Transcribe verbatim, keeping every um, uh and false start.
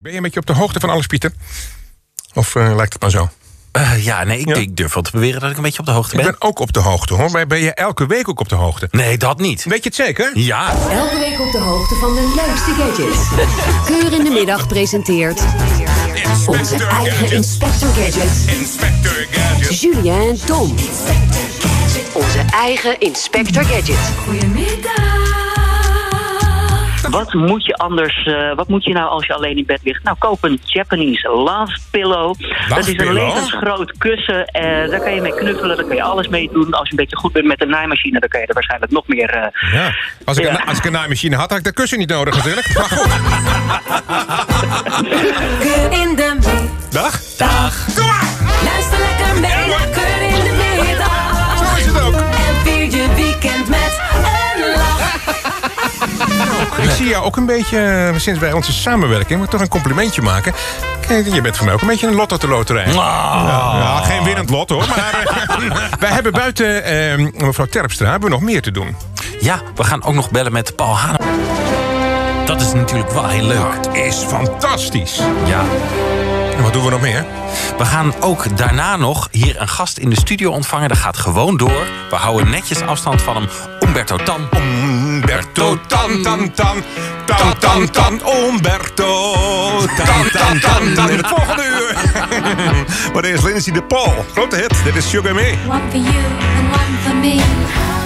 Ben je een beetje op de hoogte van alles, Pieter? Of uh, lijkt het maar zo? Uh, ja, nee, ik, ja? ik durf wel te beweren dat ik een beetje op de hoogte ben. Ik ben ook op de hoogte, hoor. Maar ben je elke week ook op de hoogte? Nee, dat niet. Weet je het zeker? Ja. Elke week op de hoogte van de leukste gadgets. Keur in de middag presenteert... onze eigen Inspector Gadget. Inspector Gadget. Julia en Tom. Onze eigen Inspector Gadget. Goedemiddag. Wat moet je anders, uh, wat moet je nou als je alleen in bed ligt? Nou, koop een Japanese love pillow. Love dat is een pillow? levensgroot kussen. Uh, daar kan je mee knuffelen, daar kan je alles mee doen. Als je een beetje goed bent met een naaimachine, dan kan je er waarschijnlijk nog meer... Uh, ja. Als ik, ja. een, als ik een naaimachine had, had ik dat kussen niet nodig natuurlijk. Maar goed. Keur in de Dag. Dag. Kom maar. Luister lekker mee naar Keur in de middag. Zo is het ook. En vier je weekend met een lach. Ik zie jou ook een beetje, uh, sinds wij onze samenwerking, moet ik toch een complimentje maken. Kijk, je bent voor mij ook een beetje een lotto te loterij. Oh. Ja, ja, geen winnend lot hoor, maar uh, wij hebben buiten uh, mevrouw Terpstra hebben we nog meer te doen. Ja, we gaan ook nog bellen met Paul Haan. Dat is natuurlijk wel heel leuk. Dat is fantastisch. Ja. En wat doen we nog meer? We gaan ook daarna nog hier een gast in de studio ontvangen. Dat gaat gewoon door. We houden netjes afstand van hem. Umberto Tan. Umberto Tan Tan Tan. Tan Tan Tan. Umberto Tan Tan Tan Tan. In het volgende uur. Maar er is Lindsay de Paul. Grote hit. Dit is Sugar Me. One for you and one for me.